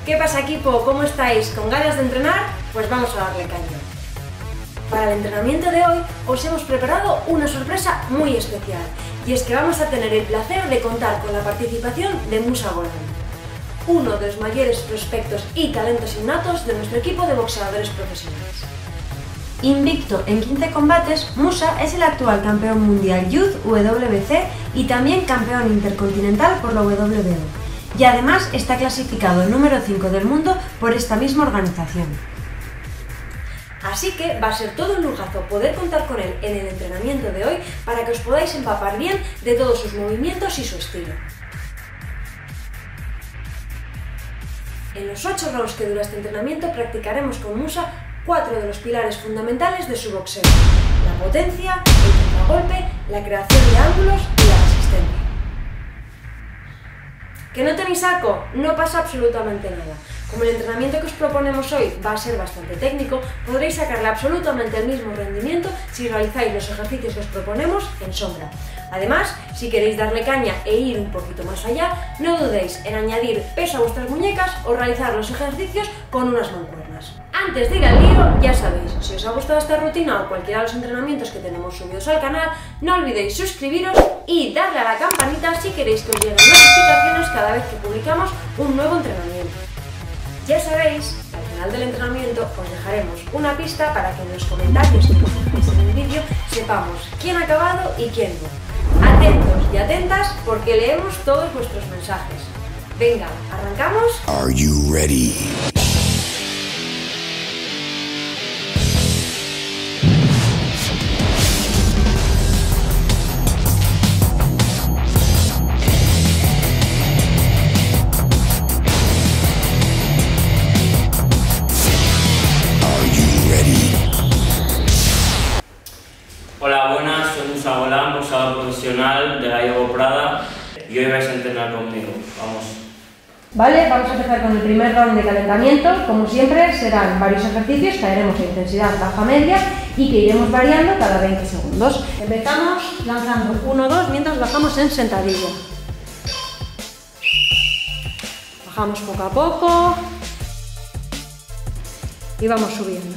¿Qué pasa, equipo? ¿Cómo estáis? ¿Con ganas de entrenar? Pues vamos a darle caña. Para el entrenamiento de hoy os hemos preparado una sorpresa muy especial, y es que vamos a tener el placer de contar con la participación de Musa Golán, uno de los mayores prospectos y talentos innatos de nuestro equipo de boxeadores profesionales. Invicto en 15 combates, Musa es el actual campeón mundial Youth WBC y también campeón intercontinental por la WBO. Y además está clasificado número 5 del mundo por esta misma organización. Así que va a ser todo un lujazo poder contar con él en el entrenamiento de hoy para que os podáis empapar bien de todos sus movimientos y su estilo. En los 8 rounds que dura este entrenamiento practicaremos con Musa 4 de los pilares fundamentales de su boxeo: la potencia, el contragolpe, la creación de ángulos y la resistencia. ¿Que no tenéis saco? No pasa absolutamente nada. Como el entrenamiento que os proponemos hoy va a ser bastante técnico, podréis sacarle absolutamente el mismo rendimiento si realizáis los ejercicios que os proponemos en sombra. Además, si queréis darle caña e ir un poquito más allá, no dudéis en añadir peso a vuestras muñecas o realizar los ejercicios con unas mancuernas. Antes de ir al lío, ya sabéis, si os ha gustado esta rutina o cualquiera de los entrenamientos que tenemos subidos al canal, no olvidéis suscribiros y darle a la campanita si queréis que os lleguen notificaciones cada vez que publicamos un nuevo entrenamiento. Ya sabéis, al final del entrenamiento os dejaremos una pista para que en los comentarios que nos dejéis en el vídeo sepamos quién ha acabado y quién no. Atentos y atentas porque leemos todos vuestros mensajes. Venga, ¿arrancamos? Are you ready? Hola, buenas, soy Musa Golán, boxeador profesional de Gallego Prada, y hoy vais a entrenar conmigo. Vamos. Vale, vamos a empezar con el primer round de calentamiento. Como siempre, serán varios ejercicios que haremos de intensidad baja-media y que iremos variando cada 20 segundos. Empezamos lanzando 1-2 mientras bajamos en sentadilla. Bajamos poco a poco y vamos subiendo.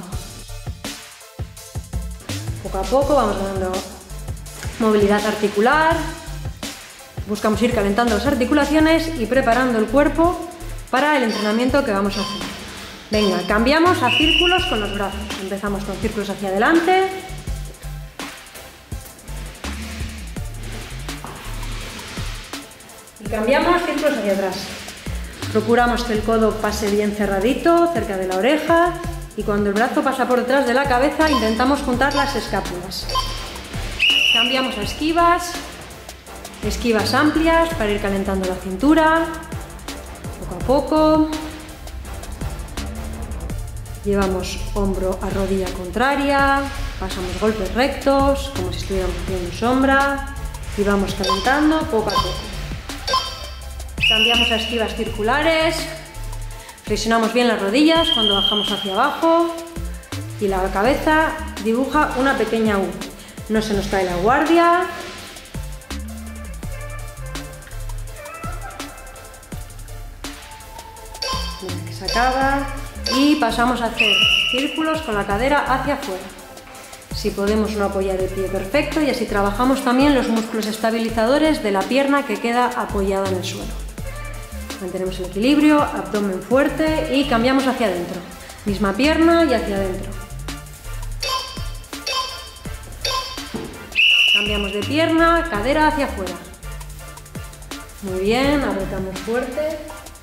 Poco a poco vamos dando movilidad articular, buscamos ir calentando las articulaciones y preparando el cuerpo para el entrenamiento que vamos a hacer. Venga, cambiamos a círculos con los brazos. Empezamos con círculos hacia adelante. Y cambiamos círculos hacia atrás. Procuramos que el codo pase bien cerradito, cerca de la oreja. Y cuando el brazo pasa por detrás de la cabeza, intentamos juntar las escápulas. Cambiamos a esquivas, esquivas amplias para ir calentando la cintura, poco a poco. Llevamos hombro a rodilla contraria, pasamos golpes rectos, como si estuviéramos haciendo sombra, y vamos calentando poco a poco. Cambiamos a esquivas circulares. Flexionamos bien las rodillas cuando bajamos hacia abajo y la cabeza dibuja una pequeña U. No se nos cae la guardia. Mira que se acaba. Y pasamos a hacer círculos con la cadera hacia afuera. Si podemos no apoyar el pie, perfecto, y así trabajamos también los músculos estabilizadores de la pierna que queda apoyada en el suelo. Mantenemos el equilibrio, abdomen fuerte y cambiamos hacia adentro. Misma pierna y hacia adentro. Cambiamos de pierna, cadera hacia afuera. Muy bien, apretamos fuerte.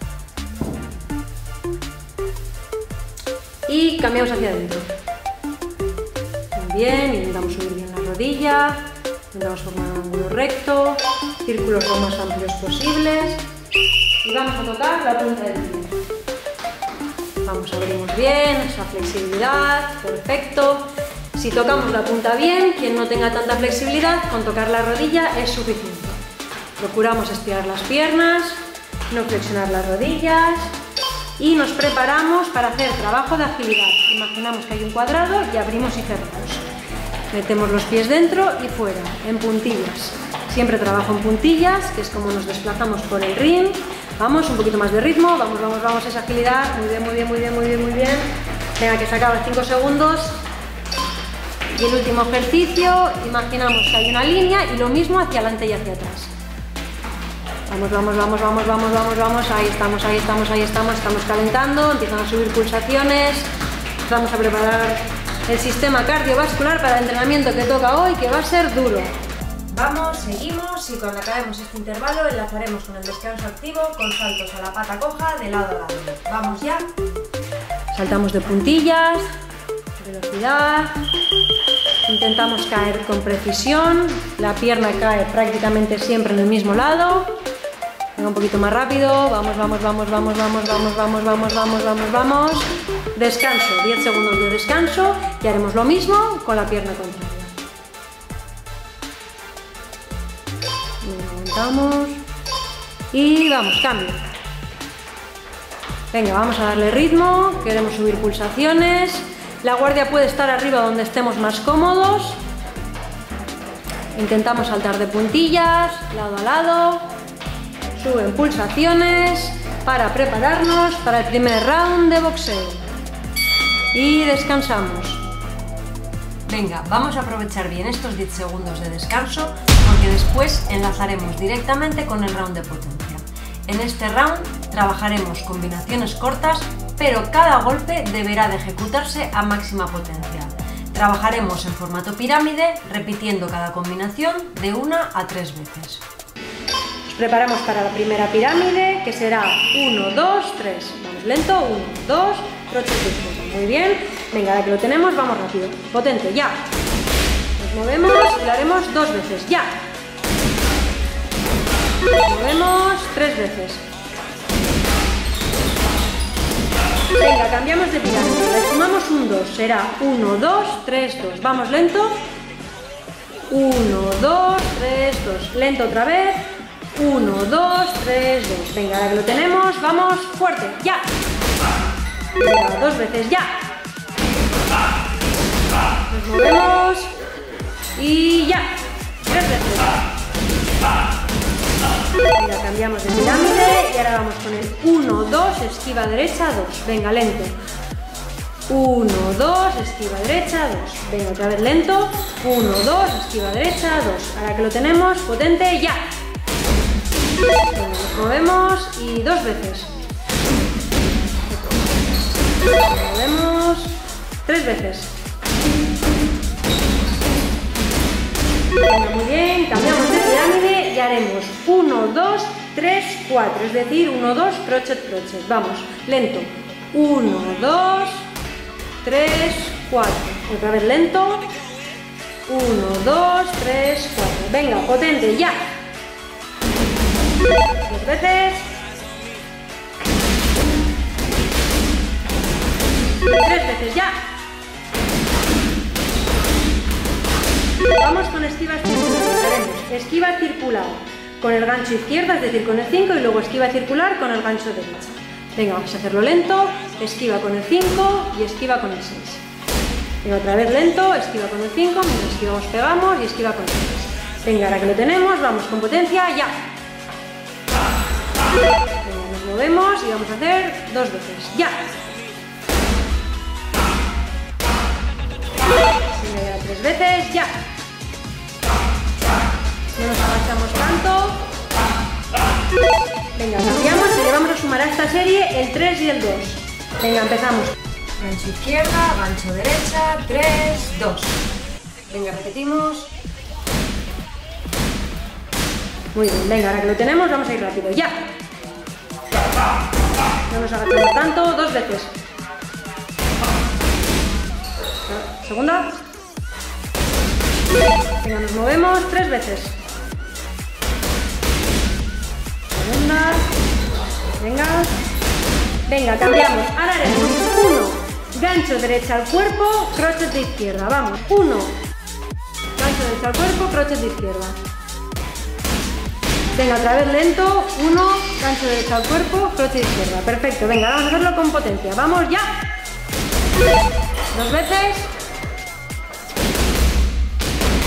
Y cambiamos hacia adentro. Muy bien, intentamos subir bien la rodilla. Intentamos formar un ángulo recto. Círculos lo más amplios posibles. Y vamos a tocar la punta del pie. Vamos, abrimos bien, esa flexibilidad, perfecto. Si tocamos la punta bien, quien no tenga tanta flexibilidad, con tocar la rodilla es suficiente. Procuramos estirar las piernas, no flexionar las rodillas y nos preparamos para hacer trabajo de agilidad. Imaginamos que hay un cuadrado y abrimos y cerramos. Metemos los pies dentro y fuera, en puntillas. Siempre trabajo en puntillas, que es como nos desplazamos por el ring. Vamos, un poquito más de ritmo, vamos, vamos, vamos, esa agilidad, muy bien, muy bien, muy bien, muy bien, muy bien. Venga, que se acaba 5 segundos. Y el último ejercicio, imaginamos que hay una línea y lo mismo hacia adelante y hacia atrás. Vamos, vamos, vamos, vamos, vamos, vamos, vamos, ahí estamos, ahí estamos, ahí estamos, estamos calentando, empiezan a subir pulsaciones, vamos a preparar el sistema cardiovascular para el entrenamiento que toca hoy, que va a ser duro. Vamos, seguimos y cuando acabemos este intervalo enlazaremos con el descanso activo con saltos a la pata coja de lado a lado. Vamos ya. Saltamos de puntillas, velocidad, intentamos caer con precisión, la pierna cae prácticamente siempre en el mismo lado. Venga, un poquito más rápido, vamos, vamos, vamos, vamos, vamos, vamos, vamos, vamos, vamos, vamos, vamos. Descanso, 10 segundos de descanso y haremos lo mismo con la pierna contraria. Aguantamos y vamos, cambio. Venga, vamos a darle ritmo, queremos subir pulsaciones. La guardia puede estar arriba donde estemos más cómodos. Intentamos saltar de puntillas, lado a lado. Suben pulsaciones para prepararnos para el primer round de boxeo. Y descansamos. Venga, vamos a aprovechar bien estos 10 segundos de descanso porque después enlazaremos directamente con el round de potencia. En este round trabajaremos combinaciones cortas, pero cada golpe deberá de ejecutarse a máxima potencia. Trabajaremos en formato pirámide, repitiendo cada combinación de 1 a 3 veces. Nos preparamos para la primera pirámide, que será 1, 2, 3. Vamos lento, 1, 2, crochet de izquierda. Muy bien. Venga, ahora que lo tenemos, vamos rápido. Potente, ya. Nos movemos y lo haremos 2 veces, ya. Nos movemos 3 veces. Venga, cambiamos de pirámide. Le sumamos un 2. Será 1, 2, 3, 2. Vamos lento. 1, 2, 3, 2. Lento otra vez. 1, 2, 3, 2. Venga, ahora que lo tenemos, vamos fuerte, ya. Venga, 2 veces, ya. Nos movemos y ya. 3 veces. Venga, cambiamos de pirámide y ahora vamos con el 1, 2, esquiva derecha, 2. Venga, lento. 1, 2, esquiva derecha, 2. Venga, otra vez lento. 1, 2, esquiva derecha, 2. Ahora que lo tenemos, potente, ya. Venga, nos movemos y 2 veces. Nos movemos 3 veces. Venga, muy bien, cambiamos de pirámide y haremos 1, 2, 3, 4. Es decir, 1, 2, crochet, crochet. Vamos, lento. 1, 2, 3, 4. Otra vez lento. 1, 2, 3, 4. Venga, potente, ya. 2 veces. 3 veces, ya. Vamos con esquivas circulares. Haremos esquiva circular con el gancho izquierda, es decir, con el 5, y luego esquiva circular con el gancho derecha. Venga, vamos a hacerlo lento. Esquiva con el 5 y esquiva con el 6. Venga, otra vez lento. Esquiva con el 5, mientras esquivamos pegamos y esquiva con el 6. Venga, ahora que lo tenemos, vamos con potencia, ya. Venga, nos movemos y vamos a hacer 2 veces, ya. Venga, ya 3 veces, ya. No nos agachamos tanto. Venga, cambiamos y le vamos a sumar a esta serie el 3 y el 2. Venga, empezamos. Gancho izquierda, gancho derecha, 3, 2. Venga, repetimos. Muy bien, venga, ahora que lo tenemos vamos a ir rápido, ya. No nos agachamos tanto, 2 veces. Segunda. Venga, nos movemos 3 veces. Segunda. Venga. Venga, cambiamos. Ahora haremos 1. Gancho derecha al cuerpo, crochet de izquierda. Vamos. 1. Gancho derecha al cuerpo, crochet de izquierda. Venga, otra vez lento. 1. Gancho derecha al cuerpo, crochet de izquierda. Perfecto. Venga, vamos a hacerlo con potencia. Vamos ya. 2 veces.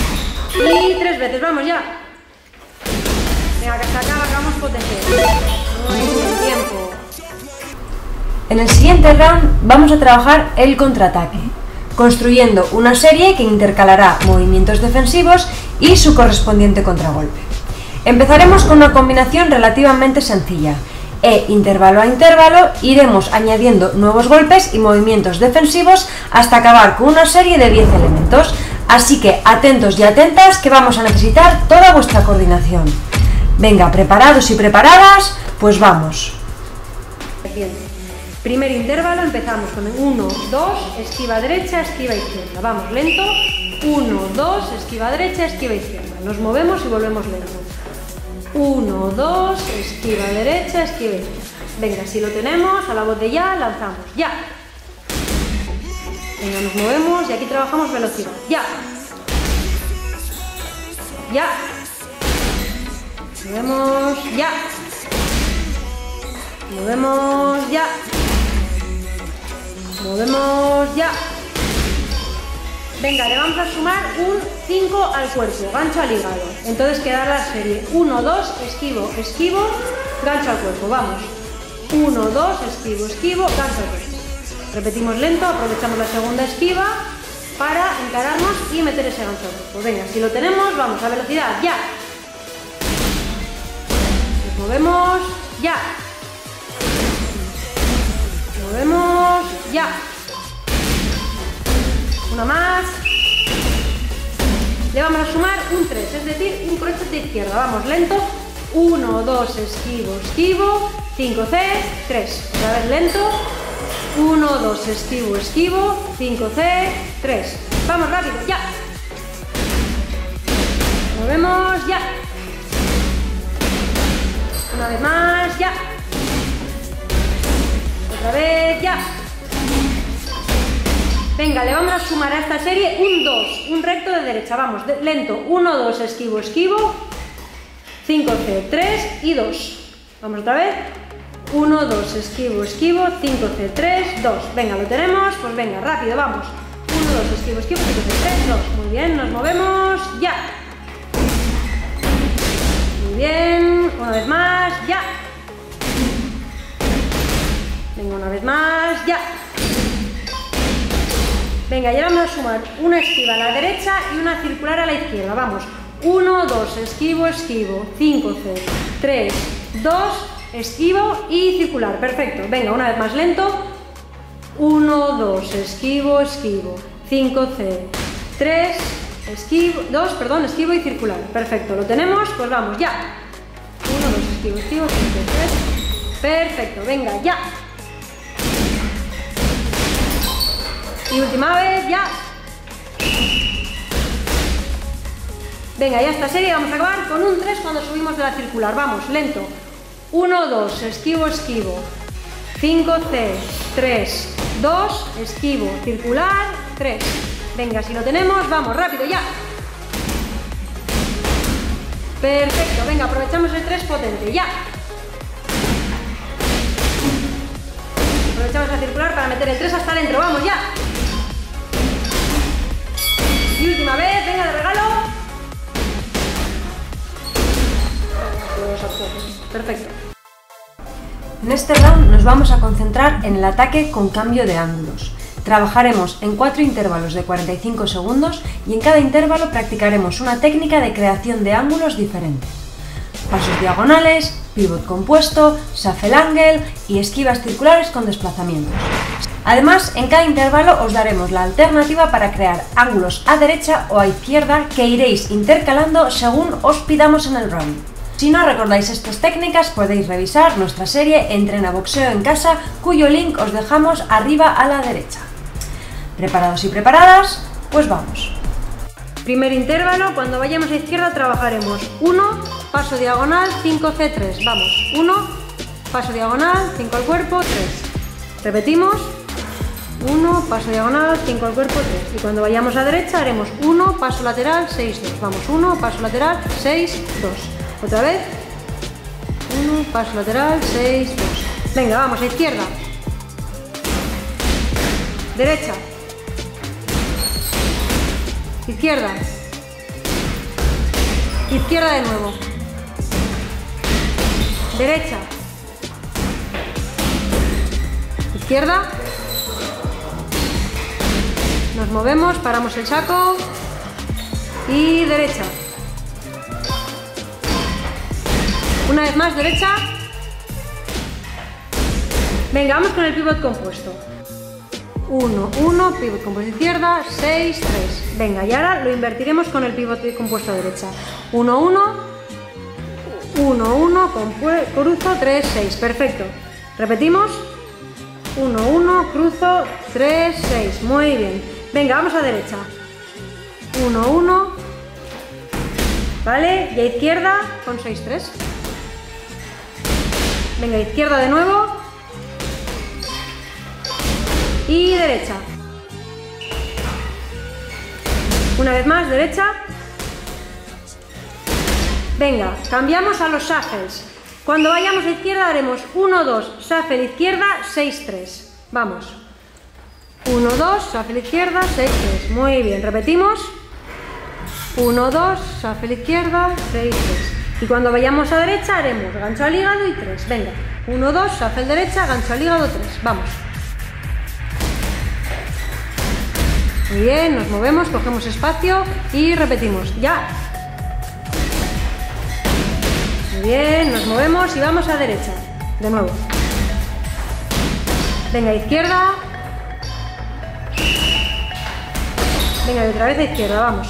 Y 3 veces. Vamos ya. Venga, que se acaba, acabamos potente. Tiempo. En el siguiente round vamos a trabajar el contraataque, construyendo una serie que intercalará movimientos defensivos y su correspondiente contragolpe. Empezaremos con una combinación relativamente sencilla. Intervalo a intervalo iremos añadiendo nuevos golpes y movimientos defensivos hasta acabar con una serie de 10 elementos. Así que atentos y atentas que vamos a necesitar toda vuestra coordinación. Venga, preparados y preparadas, pues vamos. Bien. Primer intervalo, empezamos con 1, 2, esquiva derecha, esquiva izquierda. Vamos lento. 1, 2, esquiva derecha, esquiva izquierda. Nos movemos y volvemos lento. 1, 2, esquiva derecha, esquiva izquierda. Venga, si lo tenemos, a la voz de ya, lanzamos. Ya. Venga, nos movemos y aquí trabajamos velocidad. Ya. Ya. Movemos. Ya. Movemos. Ya. Movemos. Ya. Venga, le vamos a sumar un 5 al cuerpo, gancho al hígado. Entonces queda la serie 1, 2, esquivo, esquivo, gancho al cuerpo. Vamos. 1, 2, esquivo, esquivo, gancho al cuerpo. Repetimos lento, aprovechamos la segunda esquiva para encararnos y meter ese gancho al cuerpo. Venga, si lo tenemos, vamos a velocidad, ya. Nos movemos, ya. Nos movemos, ya. Una más. Le vamos a sumar un 3, es decir, un crochet de izquierda. Vamos lento. 1, 2, esquivo, esquivo. 5C, 3. Otra vez lento. 1, 2, esquivo, esquivo. 5C, 3. Vamos rápido, ya. Movemos, ya. Una vez más, ya. Otra vez, ya. Venga, le vamos a sumar a esta serie un 2, un recto de derecha. Vamos, lento. 1, 2, esquivo, esquivo. 5C, 3 y 2. Vamos otra vez. 1, 2, esquivo, esquivo. 5C, 3, 2. Venga, lo tenemos. Pues venga, rápido, vamos. 1, 2, esquivo, esquivo. 5C, 3, 2. Muy bien, nos movemos. Ya. Muy bien. Una vez más. Ya. Venga, una vez más. Ya. Venga, y ahora vamos a sumar una esquiva a la derecha y una circular a la izquierda. Vamos. 1, 2, esquivo, esquivo. 5C, 3, 2, esquivo y circular. Perfecto. Venga, una vez más lento. 1, 2, esquivo, esquivo. 5C, 3, esquivo, 2, perdón, esquivo y circular. Perfecto. ¿Lo tenemos? Pues vamos, ya. 1, 2, esquivo, esquivo. 5C, 3. Perfecto. Venga, ya. Y última vez, ya. Venga, ya esta serie vamos a acabar con un 3 cuando subimos de la circular. Vamos, lento. 1, 2, esquivo, esquivo. 5C, 3, 2, esquivo, circular, 3. Venga, si lo tenemos, vamos, rápido, ya. Perfecto, venga, aprovechamos el 3 potente, ya. Aprovechamos la circular para meter el 3 hasta adentro, vamos, ya. Y última vez, venga, de regalo. Perfecto. En este round nos vamos a concentrar en el ataque con cambio de ángulos. Trabajaremos en 4 intervalos de 45 segundos y en cada intervalo practicaremos una técnica de creación de ángulos diferentes. Pasos diagonales, pivot compuesto, shuffle angle y esquivas circulares con desplazamientos. Además, en cada intervalo os daremos la alternativa para crear ángulos a derecha o a izquierda que iréis intercalando según os pidamos en el round. Si no recordáis estas técnicas, podéis revisar nuestra serie Entrena Boxeo en Casa, cuyo link os dejamos arriba a la derecha. ¿Preparados y preparadas? Pues vamos. Primer intervalo, cuando vayamos a izquierda trabajaremos 1, paso diagonal, 5C3. Vamos, 1, paso diagonal, 5 al cuerpo, 3. Repetimos. 1, paso diagonal, 5 al cuerpo, 3. Y cuando vayamos a derecha haremos 1, paso lateral, 6, 2. Vamos, 1, paso lateral, 6, 2. Otra vez. 1, paso lateral, 6, 2. Venga, vamos a izquierda. Derecha. Izquierda. Izquierda de nuevo. Derecha. izquierda. Nos movemos, paramos el saco. Y derecha. Una vez más, derecha. Venga, vamos con el pivot compuesto. 1, 1, pivot compuesto izquierda, 6, 3. Venga, y ahora lo invertiremos con el pivot compuesto derecha. 1, 1, 1, 1, cruzo, 3, 6. Perfecto. Repetimos. 1, 1, cruzo, 3, 6. Muy bien. Venga, vamos a derecha. 1, 1. Vale, y a izquierda con 6, 3. Venga, izquierda de nuevo. Y derecha. Una vez más, derecha. Venga, cambiamos a los shuffles. Cuando vayamos a izquierda haremos 1, 2, shuffle izquierda, 6, 3. Vamos. 1, 2, shuffle izquierda, 6, 3. Muy bien, repetimos. 1, 2, shuffle izquierda, 6, 3. Y cuando vayamos a derecha haremos gancho al hígado y 3. Venga. 1, 2, shuffle derecha, gancho al hígado, 3. Vamos. Muy bien, nos movemos, cogemos espacio y repetimos. Ya. Muy bien, nos movemos y vamos a derecha. De nuevo. Venga, izquierda. Venga, y otra vez a izquierda, vamos.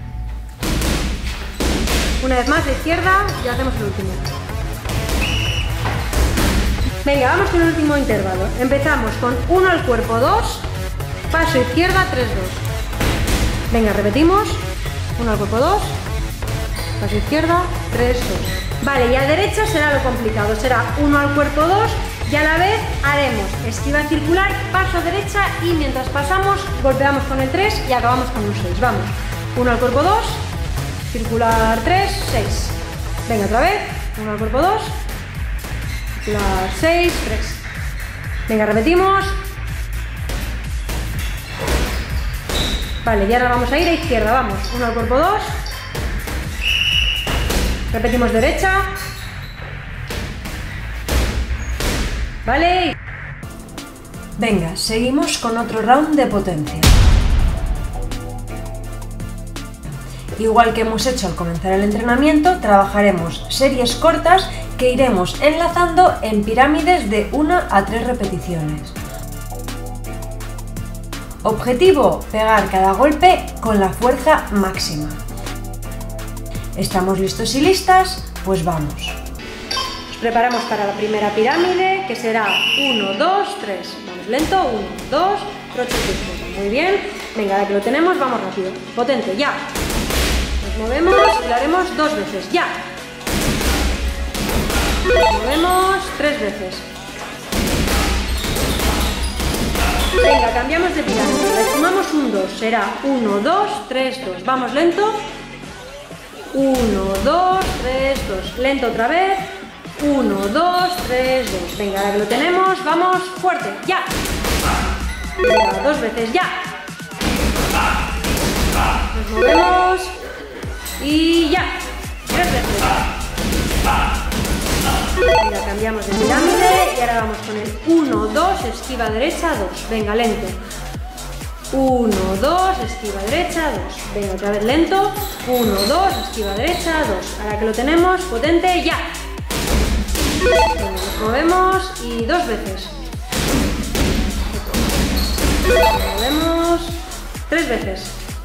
Una vez más a izquierda y hacemos el último. Venga, vamos con el último intervalo. Empezamos con 1 al cuerpo, 2. Paso izquierda, 3, 2. Venga, repetimos. 1 al cuerpo, 2. Paso izquierda, 3, 2. Vale, y a derecha será lo complicado. Será 1 al cuerpo, 2. Y a la vez haremos esquiva circular, paso derecha y mientras pasamos golpeamos con el 3 y acabamos con un 6. Vamos. 1 al cuerpo, 2. Circular 3, 6. Venga, otra vez. 1 al cuerpo, 2. Circular 6, 3. Venga, repetimos. Vale, y ahora vamos a ir a izquierda, vamos. 1 al cuerpo, 2. Repetimos derecha. Vale. Venga, seguimos con otro round de potencia. Igual que hemos hecho al comenzar el entrenamiento, trabajaremos series cortas que iremos enlazando en pirámides de 1 a 3 repeticiones. Objetivo: pegar cada golpe con la fuerza máxima. ¿Estamos listos y listas? Pues vamos. Nos preparamos para la primera pirámide, que será 1, 2, 3. Vamos lento, 1, 2, crochet izquierdo. Muy bien. Venga, ahora que lo tenemos, vamos rápido. Potente, ya. Nos movemos y lo haremos 2 veces, ya. Nos movemos 3 veces. Venga, cambiamos de pirámide. Le sumamos un 2. Será 1, 2, 3, 2. Vamos lento. 1, 2, 3, 2. Lento otra vez. 1, 2, 3, 2. Venga, ahora que lo tenemos, vamos fuerte, ya. Venga, 2 veces, ya. Nos movemos. Y ya. 3 veces. Venga, cambiamos de pirámide y ahora vamos con el 1, 2, esquiva derecha, 2. Venga, lento. 1, 2, esquiva derecha, 2. Venga, otra vez lento. 1, 2, esquiva derecha, 2. Ahora que lo tenemos, potente, ya. Venga, nos movemos y 2 veces. Nos movemos 3 veces.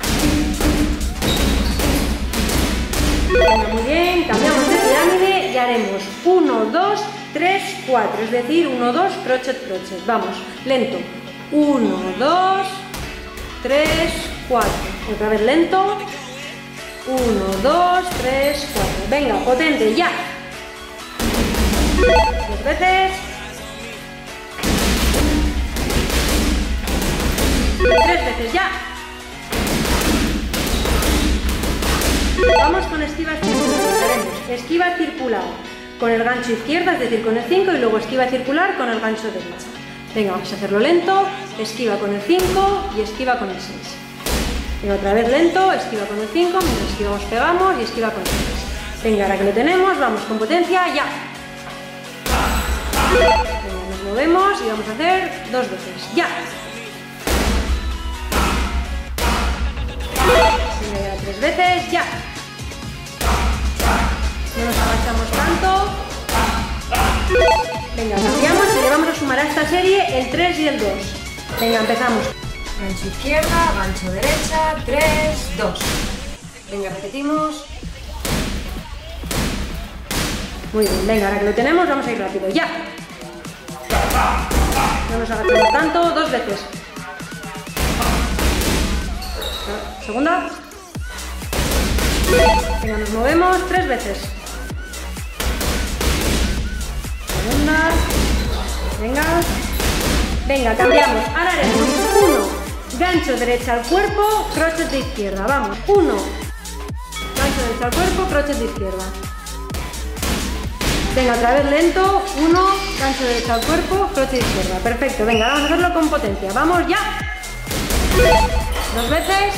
Venga, muy bien, cambiamos de pirámide y haremos 1, 2, 3, 4. Es decir, 1, 2, crochet, crochet. Vamos, lento. 1, 2, 3, 4. Otra vez lento. 1, 2, 3, 4. Venga, potente, ya. 2 veces. 3 veces, ya. Vamos con esquivas circulares. Haremos esquiva circular con el gancho izquierda, es decir, con el 5, y luego esquiva circular con el gancho derecha. Venga, vamos a hacerlo lento. Esquiva con el 5 y esquiva con el 6. Venga, otra vez lento, esquiva con el 5, mientras esquivamos pegamos y esquiva con el 6. Venga, ahora que lo tenemos, vamos con potencia, ya. Venga, nos movemos y vamos a hacer 2 veces. ¡Ya! Venga, ya 3 veces. ¡Ya! No nos agachamos tanto. Venga, cambiamos y le vamos a sumar a esta serie el 3 y el 2. Venga, empezamos. Gancho izquierda, gancho derecha, 3, 2. Venga, repetimos. Muy bien, venga, ahora que lo tenemos vamos a ir rápido. ¡Ya! No nos agachamos tanto, 2 veces. Segunda. Venga, nos movemos 3 veces. Segunda. Venga. Venga, cambiamos. Ahora haremos 1. Gancho derecha al cuerpo, crochet de izquierda. Vamos. 1. Gancho derecha al cuerpo, crochet de izquierda. Venga, otra vez lento. 1. Gancho derecha al cuerpo, crochet de izquierda. Perfecto. Venga, vamos a hacerlo con potencia. Vamos ya. 2 veces.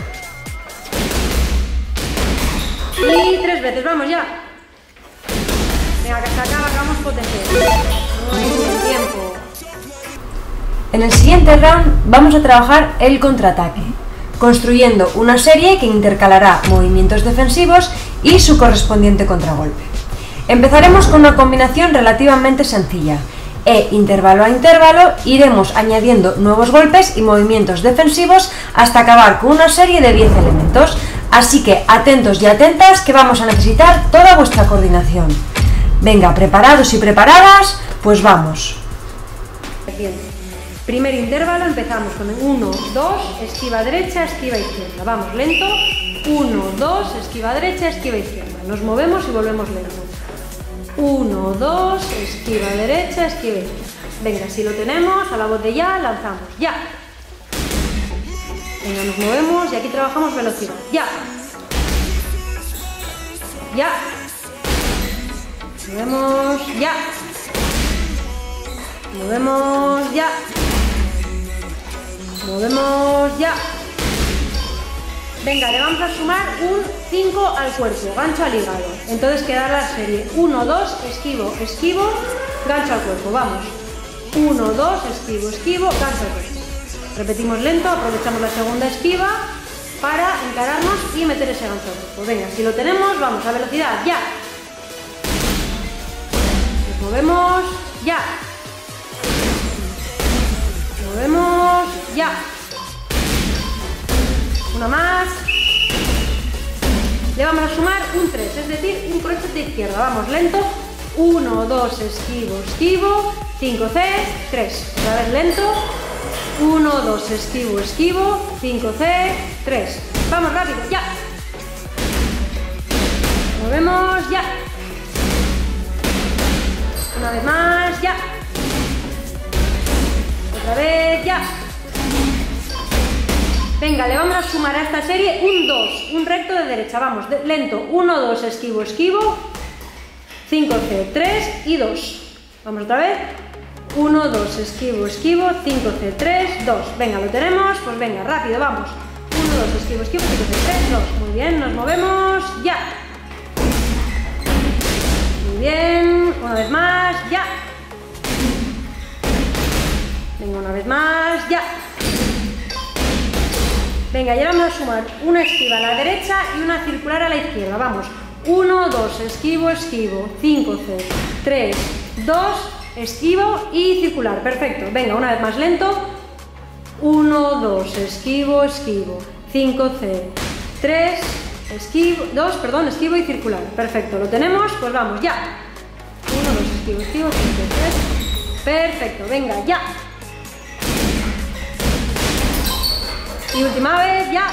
Y 3 veces. Vamos ya. Venga, que hasta acá bajamos potencia. Muy bien, tiempo. En el siguiente round vamos a trabajar el contraataque, construyendo una serie que intercalará movimientos defensivos y su correspondiente contragolpe. Empezaremos con una combinación relativamente sencilla. Intervalo a intervalo iremos añadiendo nuevos golpes y movimientos defensivos hasta acabar con una serie de 10 elementos. Así que atentos y atentas que vamos a necesitar toda vuestra coordinación. Venga, preparados y preparadas, pues vamos. Bien. Primer intervalo, empezamos con 1, 2, esquiva derecha, esquiva izquierda. Vamos, lento. 1, 2, esquiva derecha, esquiva izquierda. Nos movemos y volvemos lento. 1, 2, esquiva derecha, esquiva izquierda. Venga, si lo tenemos, a la voz de ya, lanzamos. Ya. Venga, nos movemos y aquí trabajamos velocidad. Ya. Ya. Movemos. Ya. Movemos. Ya. Movemos. Ya. Venga, le vamos a sumar un 5 al cuerpo, gancho al hígado. Entonces queda la serie 1, 2, esquivo, esquivo, gancho al cuerpo. Vamos. 1, 2, esquivo, esquivo, gancho al cuerpo. Repetimos lento, aprovechamos la segunda esquiva para encararnos y meter ese gancho al cuerpo. Venga, si lo tenemos, vamos a velocidad, ya. Nos movemos, ya. Nos movemos, ya. Una más. Le vamos a sumar un 3, es decir, un crochet de izquierda. Vamos, lento. 1, 2, esquivo, esquivo, 5, C, 3. Otra vez lento. 1, 2, esquivo, esquivo, 5, C, 3. Vamos, rápido, ya. Movemos, ya. Una vez más, ya. Otra vez, ya. Venga, le vamos a sumar a esta serie un 2, un recto de derecha. Vamos, lento. 1, 2, esquivo, esquivo, 5, C, 3 y 2. Vamos otra vez. 1, 2, esquivo, esquivo, 5, C, 3, 2. Venga, lo tenemos. Pues venga, rápido, vamos. 1, 2, esquivo, esquivo, 5, C, 3, 2. Muy bien, nos movemos, ya. Muy bien, una vez más, ya. Venga, una vez más, ya. Venga, y ahora vamos a sumar una esquiva a la derecha y una circular a la izquierda. Vamos. 1, 2, esquivo, esquivo, 5, C, 3, 2, esquivo y circular. Perfecto. Venga, una vez más lento. 1, 2, esquivo, esquivo, 5, C, 3, esquivo, 2, perdón, esquivo y circular. Perfecto. ¿Lo tenemos? Pues vamos, ya. 1, 2, esquivo, esquivo, 5, 3. Perfecto. Venga, ya. Y última vez, ya.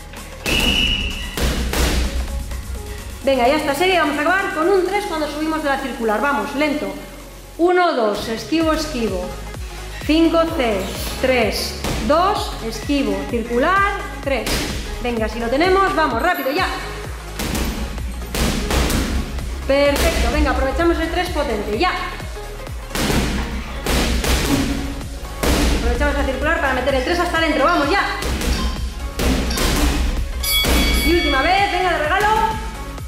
Venga, ya esta serie vamos a acabar con un 3 cuando subimos de la circular. Vamos, lento. 1, 2, esquivo, esquivo. 5, C, 3, 2, esquivo, circular, 3. Venga, si lo tenemos, vamos, rápido, ya. Perfecto, venga, aprovechamos el 3 potente, ya. Aprovechamos la circular para meter el 3 hasta adentro, vamos, ya. Y última vez, venga, de regalo.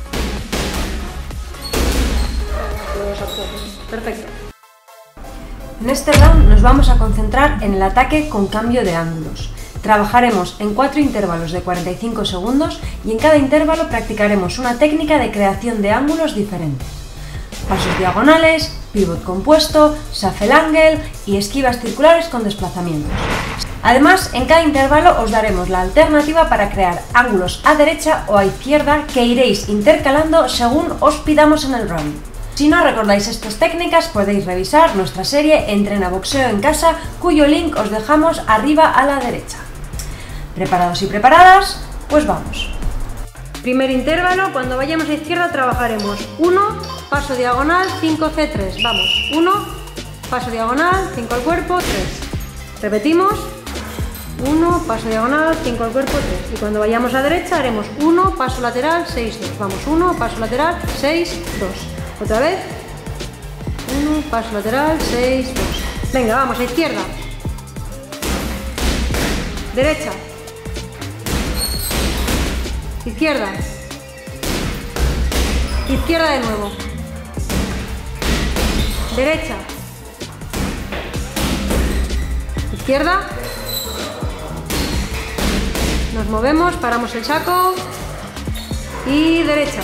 Perfecto. En este round nos vamos a concentrar en el ataque con cambio de ángulos. Trabajaremos en 4 intervalos de 45 segundos y en cada intervalo practicaremos una técnica de creación de ángulos diferentes. Pasos diagonales, pivot compuesto, shuffle angle y esquivas circulares con desplazamientos. Además, en cada intervalo os daremos la alternativa para crear ángulos a derecha o a izquierda que iréis intercalando según os pidamos en el round. Si no recordáis estas técnicas, podéis revisar nuestra serie Entrena Boxeo en Casa, cuyo link os dejamos arriba a la derecha. ¿Preparados y preparadas? Pues vamos. Primer intervalo, cuando vayamos a izquierda trabajaremos 1, paso diagonal, 5C3. Vamos, 1, paso diagonal, 5 al cuerpo, 3. Repetimos. 1, paso diagonal, 5 al cuerpo, 3. Y cuando vayamos a derecha haremos 1, paso lateral, 6, 2. Vamos, 1, paso lateral, 6, 2. Otra vez. 1, paso lateral, 6, 2. Venga, vamos a izquierda. Derecha. Izquierda. Izquierda de nuevo. Derecha. Izquierda. Nos movemos, paramos el saco. Y derecha.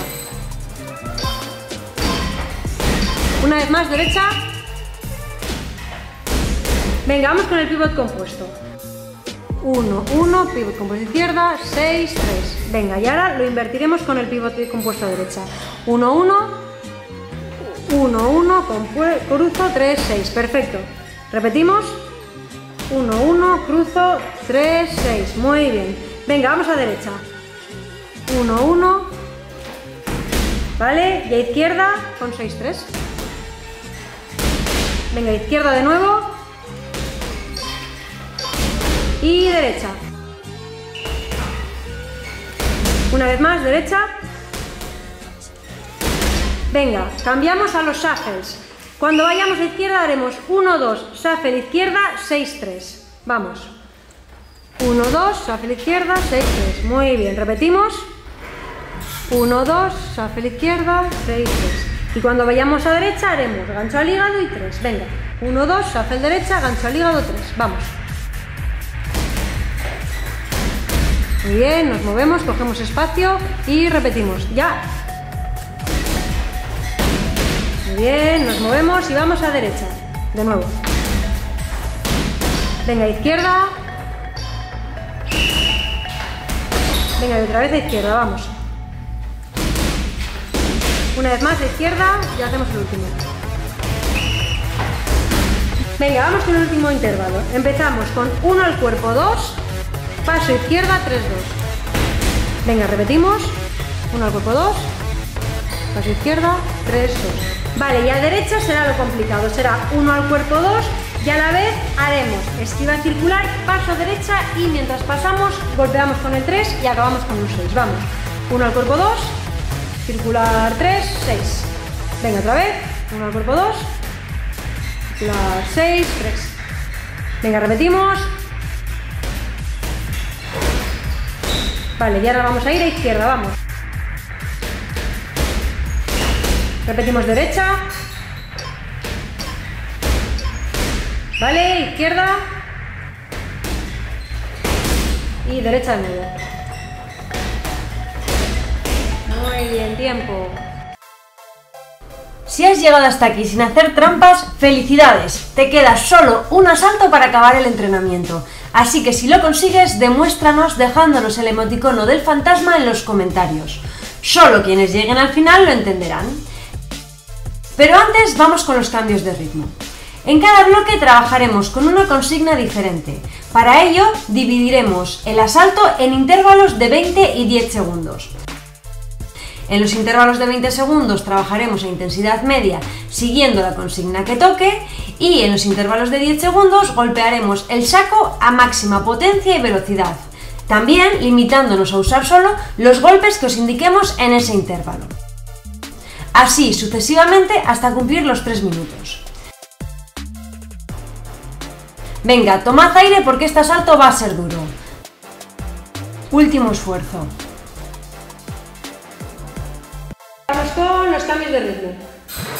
Una vez más, derecha. Venga, vamos con el pivot compuesto. 1, 1, pivot compuesto izquierda, 6, 3. Venga, y ahora lo invertiremos con el pivot compuesto a derecha. 1, 1, 1, 1, cruzo, 3, 6. Perfecto. Repetimos. 1, 1, cruzo, 3, 6. Muy bien. Venga, vamos a derecha. 1, 1. Vale, y a izquierda con 6, 3. Venga, izquierda de nuevo. Y derecha. Una vez más, derecha. Venga, cambiamos a los shuffles. Cuando vayamos a izquierda haremos 1, 2, shuffle izquierda, 6, 3. Vamos. 1, 2, shuffle izquierda, 6, 3. Muy bien, repetimos. 1, 2, shuffle izquierda, 6, 3. Y cuando vayamos a derecha haremos gancho al hígado y 3. Venga. 1, 2, shuffle derecha, gancho al hígado, 3. Vamos. Muy bien, nos movemos, cogemos espacio y repetimos. Ya. Muy bien, nos movemos y vamos a derecha. De nuevo. Venga, izquierda. Venga, y otra vez a izquierda, vamos. Una vez más a izquierda y hacemos el último. Venga, vamos con el último intervalo. Empezamos con 1 al cuerpo, 2. Paso izquierda, 3, 2. Venga, repetimos. 1 al cuerpo, 2. Paso izquierda, 3, 2. Vale, y a derecha será lo complicado. Será 1 al cuerpo, 2. Y a la vez haremos esquiva circular, paso derecha y mientras pasamos golpeamos con el 3 y acabamos con un 6. Vamos. 1 al cuerpo, 2. Circular 3, 6. Venga, otra vez. 1 al cuerpo, 2. Circular 6, 3. Venga, repetimos. Vale, y ahora vamos a ir a izquierda, vamos. Repetimos derecha. Vale, izquierda. Y derecha de nuevo. Muy bien, tiempo. Si has llegado hasta aquí sin hacer trampas, ¡felicidades! Te queda solo un asalto para acabar el entrenamiento. Así que si lo consigues, demuéstranos dejándonos el emoticono del fantasma en los comentarios. Solo quienes lleguen al final lo entenderán. Pero antes vamos con los cambios de ritmo. En cada bloque trabajaremos con una consigna diferente. Para ello, dividiremos el asalto en intervalos de 20 y 10 segundos. En los intervalos de 20 segundos trabajaremos a intensidad media siguiendo la consigna que toque y en los intervalos de 10 segundos golpearemos el saco a máxima potencia y velocidad, también limitándonos a usar solo los golpes que os indiquemos en ese intervalo. Así sucesivamente hasta cumplir los 3 minutos. Venga, tomad aire porque este asalto va a ser duro. Último esfuerzo. Vamos con los cambios de ritmo.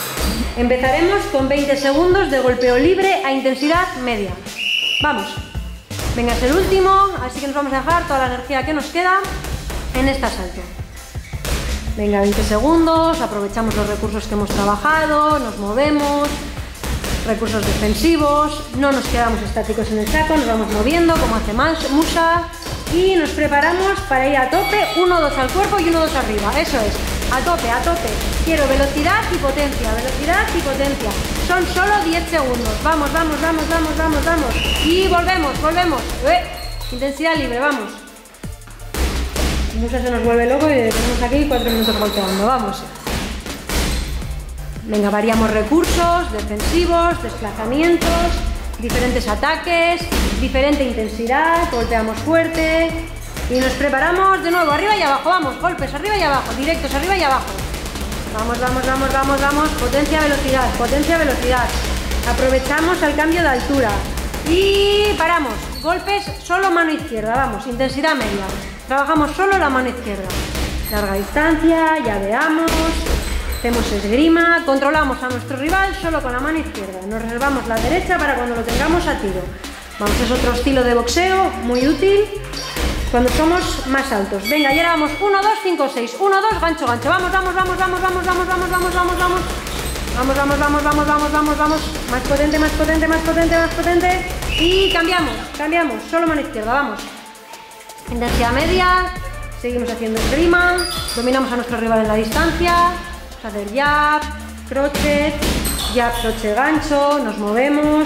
Empezaremos con 20 segundos de golpeo libre a intensidad media. Vamos. Venga, es el último, así que nos vamos a dejar toda la energía que nos queda en este asalto. Venga, 20 segundos, aprovechamos los recursos que hemos trabajado, nos movemos, recursos defensivos, no nos quedamos estáticos en el saco, nos vamos moviendo como hace Musa y nos preparamos para ir a tope, 1-2 al cuerpo y 1-2 arriba, eso es, a tope, a tope. Quiero velocidad y potencia, son solo 10 segundos, vamos, vamos, vamos, vamos, vamos, vamos, y volvemos, intensidad libre, vamos. Musa se nos vuelve loco y tenemos aquí 4 minutos golpeando, vamos. Venga, variamos recursos, defensivos, desplazamientos, diferentes ataques, diferente intensidad, golpeamos fuerte y nos preparamos de nuevo, arriba y abajo, vamos, golpes arriba y abajo, directos arriba y abajo. Vamos, vamos, vamos, vamos, vamos, potencia, velocidad. Aprovechamos el cambio de altura y paramos, golpes solo mano izquierda, vamos, intensidad media. Trabajamos solo la mano izquierda, larga distancia, llaveamos, hacemos esgrima, controlamos a nuestro rival solo con la mano izquierda, nos reservamos la derecha para cuando lo tengamos a tiro. Vamos, es otro estilo de boxeo muy útil cuando somos más altos. Venga, y ahora vamos 1, 2, 5, 6, 1, 2, gancho, gancho, vamos, vamos, vamos, vamos, vamos, vamos, vamos, vamos, vamos, vamos. Vamos, vamos, vamos, vamos, vamos, vamos, vamos, más potente, más potente, más potente, más potente y cambiamos, solo mano izquierda, vamos. Intensidad media, seguimos haciendo esgrima, dominamos a nuestro rival en la distancia, vamos a hacer jab, crochet, gancho, nos movemos,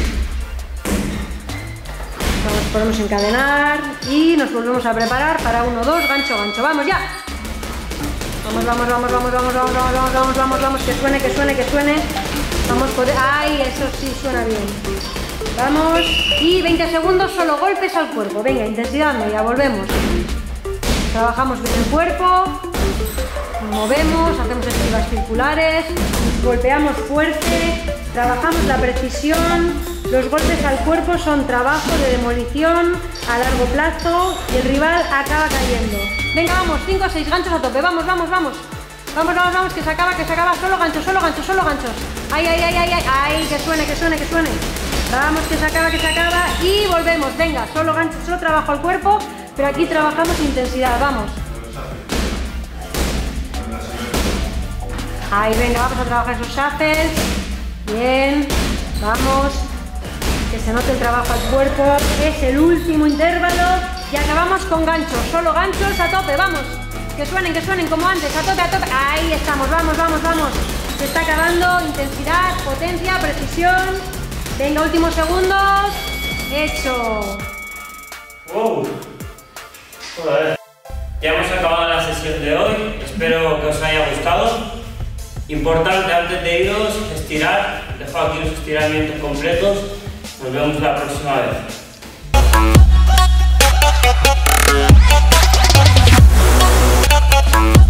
podemos encadenar y nos volvemos a preparar para 1, 2, gancho, gancho, vamos ya. Vamos, vamos, vamos, vamos, vamos, vamos, vamos, vamos, vamos, vamos, vamos, que suene, que suene, que suene. Vamos por... ¡Ay! Eso sí suena bien. Vamos. Y 20 segundos, solo golpes al cuerpo. Venga, intensidad media, volvemos. Trabajamos bien el cuerpo. Nos movemos, hacemos esquivas circulares. Golpeamos fuerte. Trabajamos la precisión. Los golpes al cuerpo son trabajo de demolición a largo plazo y el rival acaba cayendo. Venga, vamos, 5 o 6 ganchos a tope, vamos, vamos, vamos. Vamos, vamos, vamos, que se acaba, solo ganchos, solo ganchos, solo ganchos. Ay, ay, ay, ay, ay, ay, que suene, que suene, que suene. Vamos, que se acaba y volvemos, venga, solo ganchos, solo trabajo al cuerpo, pero aquí trabajamos intensidad, vamos. Ahí, venga, vamos a trabajar esos shuffles. Bien, vamos. Que se note el trabajo al cuerpo, es el último intervalo y acabamos con ganchos, solo ganchos a tope, vamos, que suenen como antes, a tope, ahí estamos, vamos, vamos, vamos, se está acabando, intensidad, potencia, precisión, venga, últimos segundos, hecho. ¡Wow! Joder. Ya hemos acabado la sesión de hoy, espero que os haya gustado. Importante antes de iros, estirar, dejo aquí los estiramientos completos. Nos vemos la próxima vez.